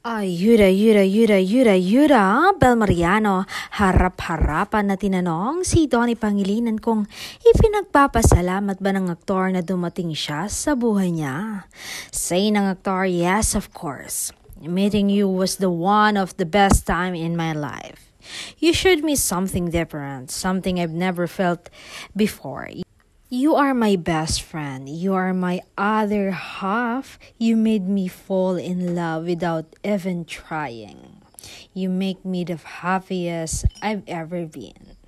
Bel Mariano, harap-harapan na tinanong si Donnie Pangilinan kung ipinagpapasalamat ba ng aktor na dumating siya sa buhay niya. Say ng aktor, yes of course. Meeting you was the one of the best time in my life. You showed me something different, something I've never felt before. You are my best friend. You are my other half. You made me fall in love without even trying. You make me the happiest I've ever been.